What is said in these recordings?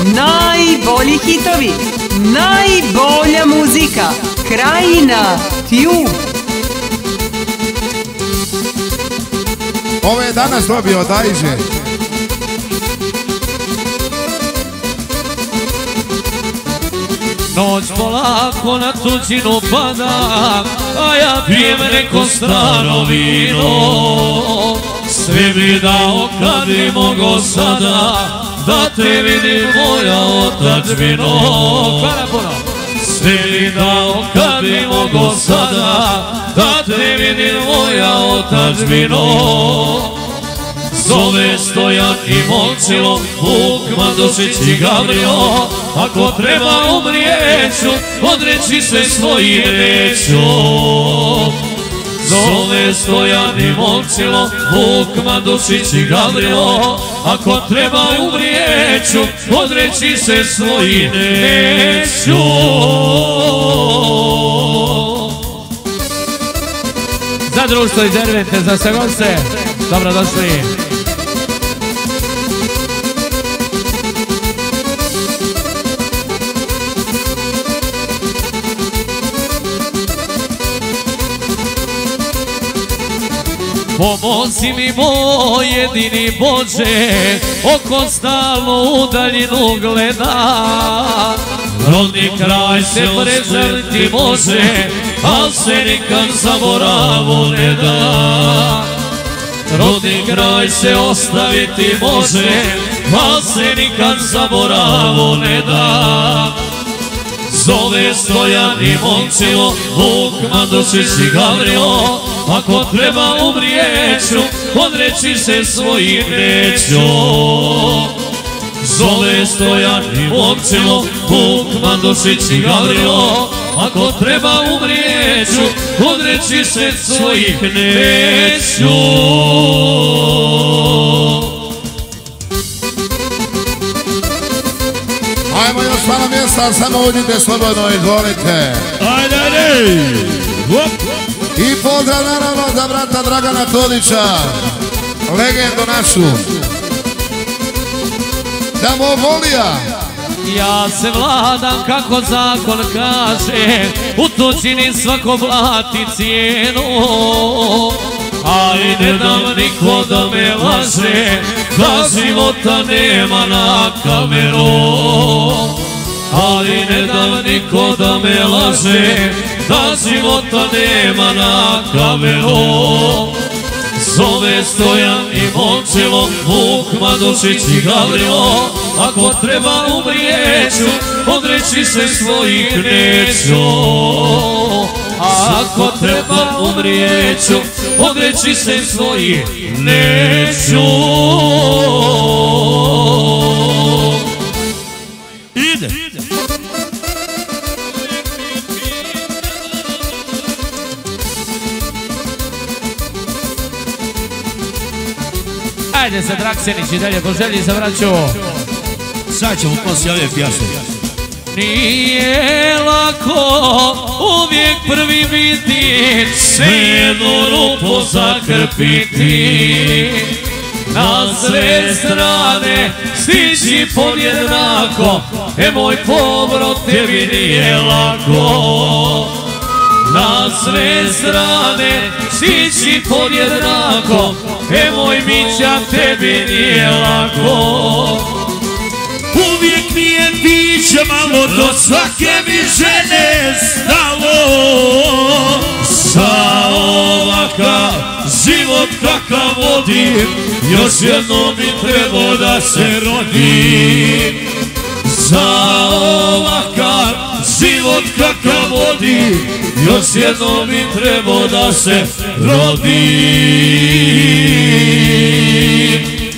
najbolji hitovi, najbolja muzika, Krajina Tube. Ovo je danas dobio od Ajže. Noć polako na tuđinu pada, a ja pijem neko staro vino. Sve bi dao kad bi mogo sada, da te vidim moja otadžbino. Sve bi dao kad bi mogo sada, da te vidim moja otadžbino. Zove Stojan i Momčilo, Vuk, Mandušić i Gavrio. Ako treba umrijeću, odreći se svojim neću. Zove Stojan i Momčilo, Vuk, Mandušić i Gavrio. Ako treba umrijeću, odreći se svojim neću. Za društvo iz Dervente, za Segonce, dobrodošli. Pomozi mi moj jedini Bože, oko stalno u daljinu gleda. Rodni kraj se prezrti može, al se nikad zaboravu ne da. Rodni kraj se ostaviti može, al se nikad zaboravu ne da. Zove Stojan i Momčilo, Vuk, Mandušić i Gavrio. Ako treba umrijeću, odreći se svojim neću. Zove Stojan i Momčilo, Vuk, Mandušić i Gavrio. Ako treba umrijeću, odreći se svojih neću. Ajmo još malo mjesta, samo uđite slobodno, izvolite. Ajde, ajde! I pozdrav naravno za brata Dragana Todića, legendu našu. Damovolija. Ja se vladam kako zakon kaže, u tuđini svako blati cijenu. Ali ne dam niko da me laže, da života nema na kameru. Ali ne dam niko da me laže, da života nema na kameru. Zove Stojan i Momčilo, Vuk, Mandušić i Gavrio. Ako treba umrijeću, odreći se svojih neću. Ako treba umrijeću, odreći se svojih neću. Ide! Ajde se Draksenić i dalje po želji za braću. Sad ćemo poslije ove pjaše. Nije lako uvijek prvi biti, jednu rupu zakrpiti. Na sve strane stići podjednako, moj pobrod tebi nije lako. Na sve strane stići podjednako, moj Mića tebi nije lako. Uvijek mi je biće malo, do svake mi žene stalo. Za ovakav život kakav vodim, još jednom bi trebao da se rodim. Za ovakav život kakav vodim, još jednom bi trebao da se rodim.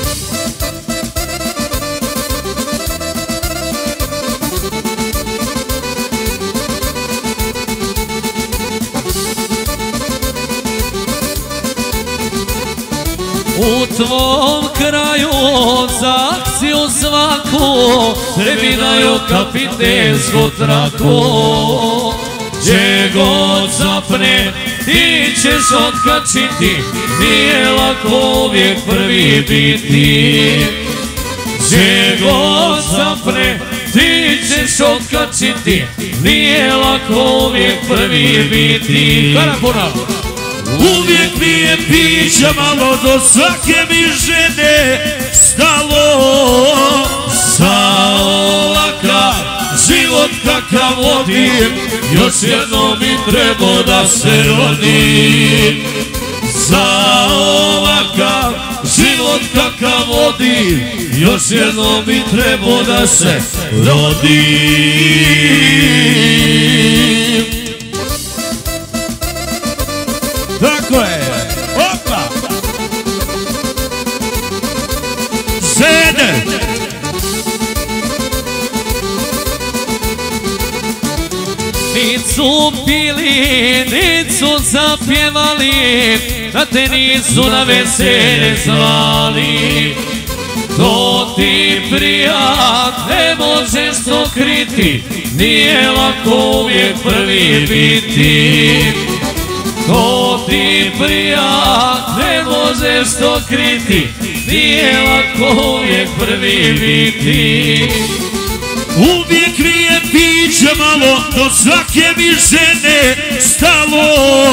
U tvom kraju za akciju svaku tebi daju kapitensku traku. Gdje god zapne ti ćeš otkačiti, nije lako uvijek prvi biti. Gdje god zapne, ti ćeš otkačiti, nije lako uvijek prvi biti. Uvijek mi je pića malo, do svake mi žene stalo. Za ovakav život kakav vodim, još jednom mi treba da se rodim. Za ovakav život kakav vodim, još jednom mi treba da se rodim. Tako je, opa! Sede! Nisu pili, nisu zapjevali, da te nisu na veselje zvali. To ti prijat, ne možeš to kriti, nije lako uvijek prvi biti. To ti prijat, ne možeš to kriti, nije lako uvijek prvi biti. Uvijek mi je piće malo, do svake mi žene stalo.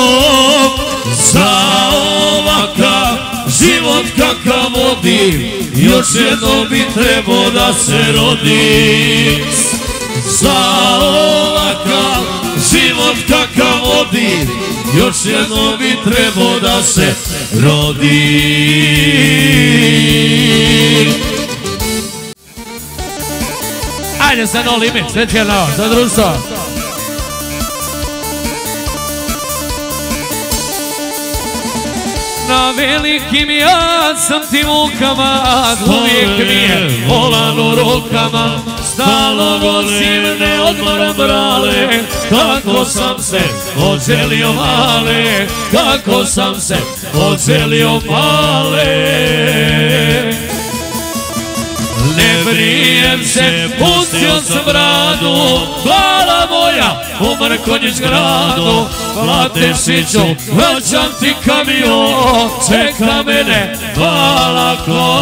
Za ovakav život kakav vodim, još jednom bi trebao da se rodim. Za ovakav život kakav vodim, još jednom bi trebao da se rodim. Ajde sa No Limit, specijalno za društvo. Na velikim ja sam ti mukama, uvijek mi je volan u rukama. Stalno nosim, ne odmoram brale, kako sam se odželio male, kako sam se odželio male. Ne brijem se, pustio sam bradu, hvala moja u Mrkonjić gradu. Platešiću, vraćam ti kamion, čeka mene hvala ko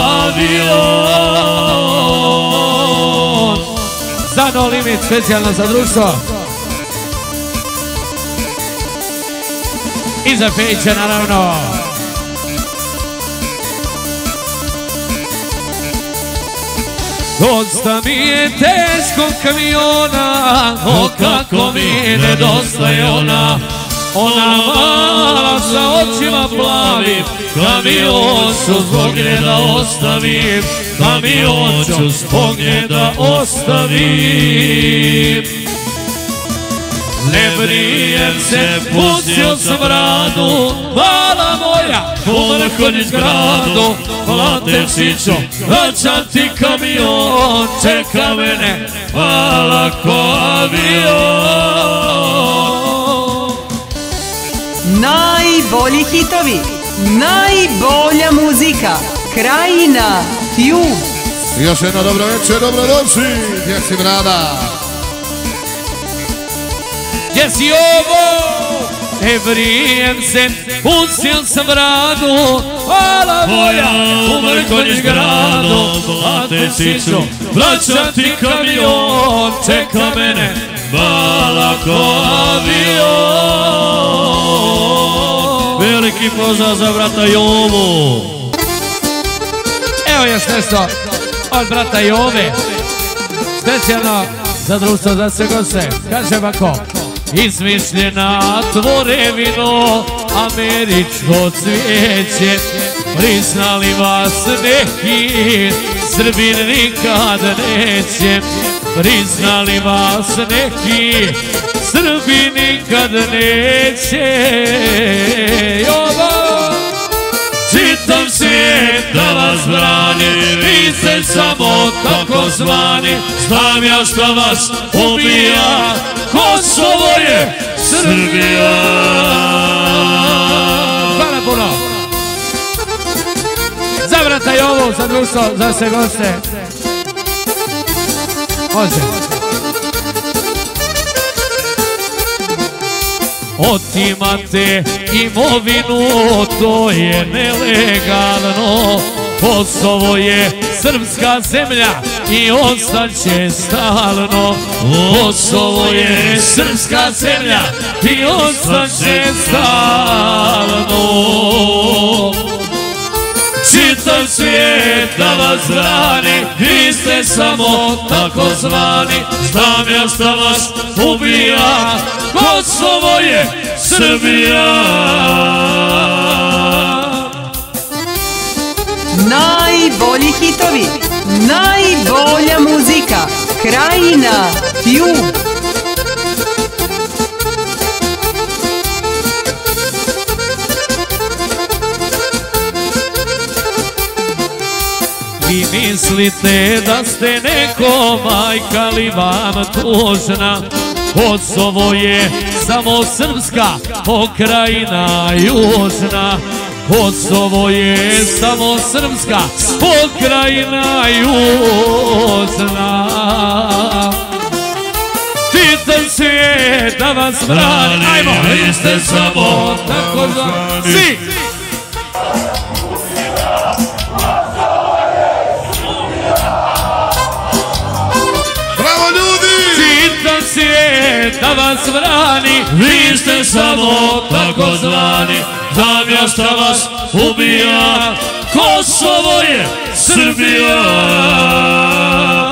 avion. Za No Limit, specijalno za društvo. I za Fejića naravno. Dosta mi je teškog kamiona, o kako mi nedostaje ona. Ona mala sa očima plavim, kamion ću zbog nje da ostavim, kamion ću zbog nje da ostavim. Ne brijem se, pustio sam bradu, mala moja u Mrkonjić gradu. Platešiću, vraćam ti kamion, čeka mene hvala ko avion. Najbolji hitovi, najbolja muzika, Krajina Tube. Još jedno dobro večer, dobrodošli, gdje si brada? Gdje si ovo? Ne brijem se, pustio sam bradu, hvala moja u Mrkonjić gradu. Platešiću, vraćam ti kamion, čeka mene hvala ko avion. Veliki pozdrav za brata Jovu. Evo još nešto od brata Jove, specijalno za društvo za sve goste. Kaže ovako: izmišljena tvorevino, američko cvijeće, priznali vas neki, Srbin nikad neće. Priznali vas neki, Srbin nikad neće. Čitav svijet da vas brani, vi ste samo tako zvani. Znam ja šta vas ubija, Kosovo je Srbija. Hvala puno. Za brata Jovu, za društvo, za sve goste. Može. Otimate imovinu, to je nelegalno. Kosovo je srpska zemlja i ostaće stalno. Kosovo je srpska zemlja i ostaće stalno. Čitav svijet da vas brani, vi ste samo tako zvani. Znam ja šta vas ubija, Kosovo je Srbija. Najbolji hitovi, najbolja muzika, Krajina Tube. Vi mislite da ste neko, majka li vam tužna. Kosovo je samo srpska pokrajina južna. Kosovo je samo srpska pokrajina južna. Čitav svijet da vas brani, ajmo, vi ste samo tako zvani. Svi! Svijet da vas brani, vi ste samo tako zvani. Znam ja šta vas ubija, Kosovo je Srbija.